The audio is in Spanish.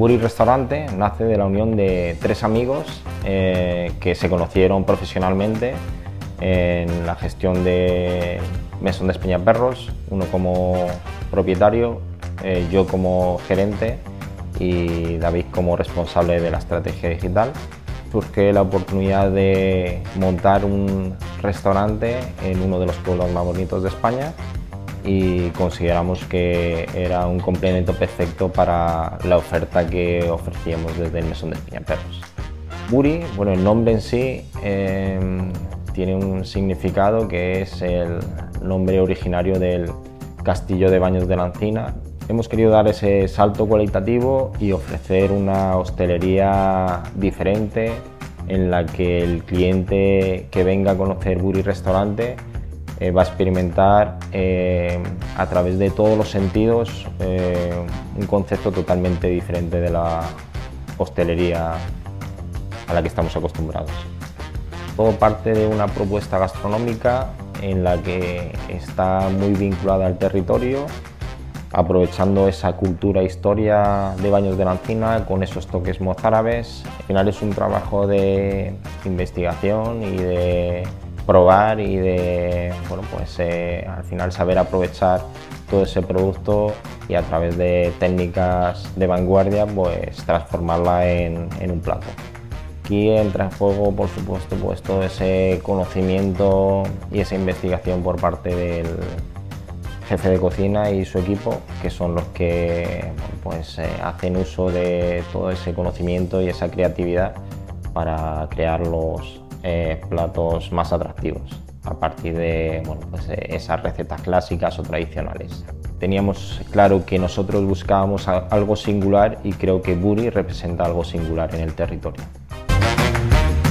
Buri Restaurante nace de la unión de tres amigos que se conocieron profesionalmente en la gestión de Mesón Despeñaperros, uno como propietario, yo como gerente y David como responsable de la estrategia digital. Surge la oportunidad de montar un restaurante en uno de los pueblos más bonitos de España y consideramos que era un complemento perfecto para la oferta que ofrecíamos desde el Mesón Despeñaperros. Buri, bueno, el nombre en sí tiene un significado que es el nombre originario del Castillo de Baños de la Encina. Hemos querido dar ese salto cualitativo y ofrecer una hostelería diferente en la que el cliente que venga a conocer Buri Restaurante va a experimentar a través de todos los sentidos un concepto totalmente diferente de la hostelería a la que estamos acostumbrados. Todo parte de una propuesta gastronómica en la que está muy vinculada al territorio, aprovechando esa cultura e historia de Baños de la Encina con esos toques mozárabes. Al final es un trabajo de investigación y de probar y de, bueno, pues, al final saber aprovechar todo ese producto y a través de técnicas de vanguardia pues transformarla en un plato. Aquí entra en juego, por supuesto, pues todo ese conocimiento y esa investigación por parte del jefe de cocina y su equipo, que son los que, bueno, pues, hacen uso de todo ese conocimiento y esa creatividad para crear los platos más atractivos a partir de, bueno, pues, esas recetas clásicas o tradicionales. Teníamos claro que nosotros buscábamos algo singular y creo que Buri representa algo singular en el territorio.